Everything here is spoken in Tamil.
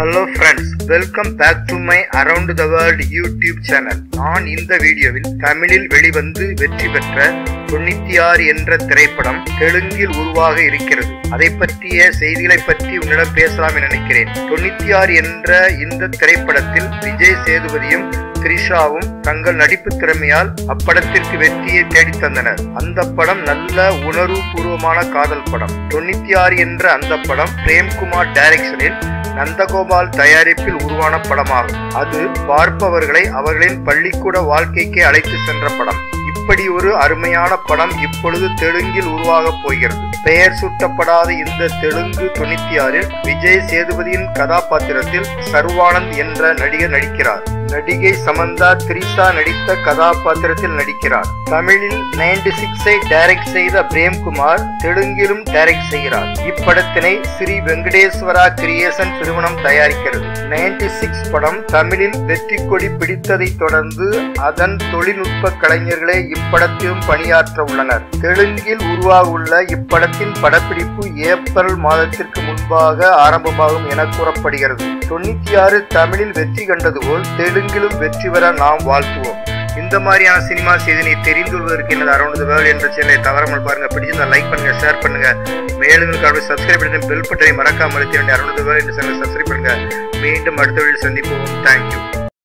Hello friends, welcome back to my Around the World YouTube channel. நான் இந்த வீடியோவில் தமிழில் வெளிவந்து வெற்றி பெற்ற 96 என்ற திரைப்படம் தெலுங்கில் உருவாக இருக்கிறது. அதை பற்றிய செய்திகளை பற்றி உன்னிடம் பேசலாம் என நினைக்கிறேன். 96 என்ற இந்த திரைப்படத்தில் விஜய் சேதுபதியும் த்ரிஷாவும் தங்கள் நடிப்பு திறமையால் அப்படத்திற்கு வெற்றியை தேடித் தந்தனர். அந்த படம் நல்ல உணர்வு பூர்வமான காதல் படம். 96 என்ற அந்த படம் பிரேம்குமார் டைரக்ஷனில் நந்தகோபால் தயாரிப்பில் உருவான படமாகும். அது பார்ப்பவர்களை அவர்களின் பள்ளிக்கூட வாழ்க்கைக்கு அழைத்து சென்ற படம். இப்படி ஒரு அருமையான படம் இப்பொழுது தெலுங்கில் உருவாக போகிறது. பெயர் சூட்டப்படாத இந்த தெலுங்கு 96 விஜய் சேதுபதியின் கதாபாத்திரத்தில் சர்வானந்த் என்ற நடிகர் நடிக்கிறார். நடிகை சமந்தா த்ரிஷா நடித்த கதாபாத்திரத்தில் நடிக்கிறார். தமிழில் 96ஐ டைரக்ட் செய்த பிரேம்குமார் தெலுங்கிலும் டைரக்ட் செய்கிறார். இப்படத்தினை ஸ்ரீ வெங்கடேஸ்வரா கிரியேஷன் நிறுவனம் தயாரிக்கிறது. 96 படம் தமிழில் வெற்றி கொடி பிடித்ததை தொடர்ந்து அதன் தொழில்நுட்ப கலைஞர்களே இப்படத்திலும் பணியாற்ற உள்ளனர். தெலுங்கில் உருவாக உள்ள இப்படத்தின் படப்பிடிப்பு ஏப்ரல் மாதத்திற்கு முன்பாக ஆரம்பமாகும் என கூறப்படுகிறது. 96 தமிழில் வெற்றி கண்டது போல் தெலுங்கிலும் வெற்றி பெற நாம் வாழ்த்துவோம். இந்த மாதிரியான சினிமா செய்தியை தெரிந்து கொள்வதற்கு எனது அரௌண்ட் தி வேர்ல்ட் என்ற சேனலை தவறாமல் பாருங்க. பிடிச்சிருந்தா லைக் பண்ணுங்க, ஷேர் பண்ணுங்க. மேலும் சப்ஸ்கிரைப் பண்ணி பெல் பட்டனை மறக்காம அழுத்தி அரௌண்ட் தி வேர்ல்ட் என்ற சேனலை சப்ஸ்கிரைப் பண்ணுங்க. மீண்டும் அடுத்த வீடியோவில் சந்திப்போம். தேங்க்யூ.